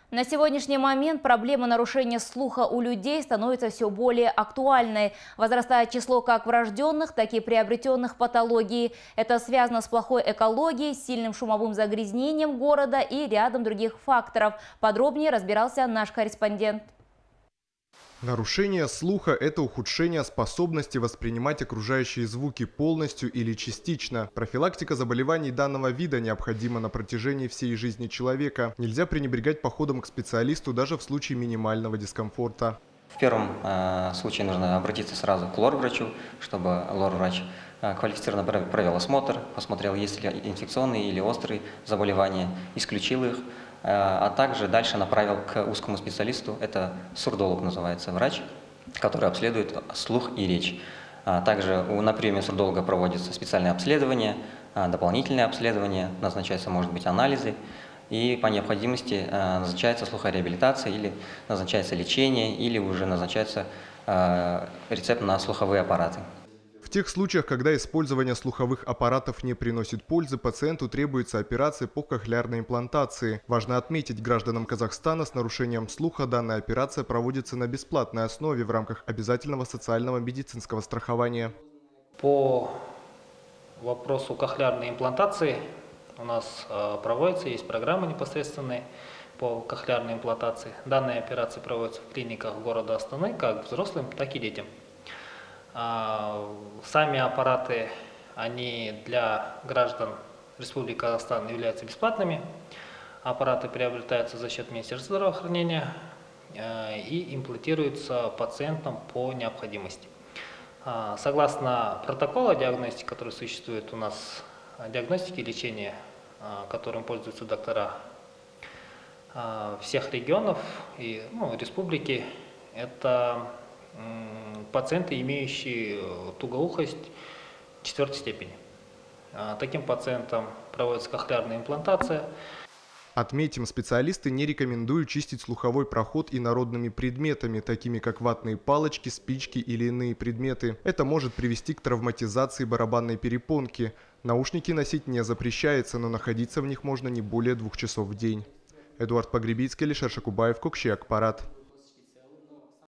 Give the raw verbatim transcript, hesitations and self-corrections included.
На сегодняшний момент проблема нарушения слуха у людей становится все более актуальной. Возрастает число как врожденных, так и приобретенных патологий. Это связано с плохой экологией, сильным шумовым загрязнением города и рядом других факторов. Подробнее разбирался наш корреспондент. Нарушение слуха – это ухудшение способности воспринимать окружающие звуки полностью или частично. Профилактика заболеваний данного вида необходима на протяжении всей жизни человека. Нельзя пренебрегать походом к специалисту даже в случае минимального дискомфорта. В первом э, случае нужно обратиться сразу к лор-врачу, чтобы лор-врач э, квалифицированно провел осмотр, посмотрел, есть ли инфекционные или острые заболевания, исключил их. А также дальше направил к узкому специалисту, это сурдолог называется, врач, который обследует слух и речь. Также на приеме сурдолога проводится специальное обследование, дополнительное обследование, назначаются, может быть, анализы, и по необходимости назначается слухореабилитация или назначается лечение, или уже назначается рецепт на слуховые аппараты. В тех случаях, когда использование слуховых аппаратов не приносит пользы, пациенту требуется операция по кохлеарной имплантации. Важно отметить, гражданам Казахстана с нарушением слуха данная операция проводится на бесплатной основе в рамках обязательного социального медицинского страхования. По вопросу кохлеарной имплантации у нас проводится, есть программы непосредственные по кохлеарной имплантации. Данные операции проводятся в клиниках города Астаны, как взрослым, так и детям. Сами аппараты, они для граждан Республики Казахстан являются бесплатными. Аппараты приобретаются за счет Министерства здравоохранения и имплантируются пациентам по необходимости. Согласно протокола диагностики, который существует у нас, диагностики и лечения, которым пользуются доктора всех регионов и ну, республики, это пациенты, имеющие тугоухость четвертой степени. Таким пациентам проводится кохлеарная имплантация. Отметим, специалисты не рекомендуют чистить слуховой проход инородными предметами, такими как ватные палочки, спички или иные предметы. Это может привести к травматизации барабанной перепонки. Наушники носить не запрещается, но находиться в них можно не более двух часов в день. Эдуард Погребицкий, Алишер Шакубаев, Кокши Акпарат.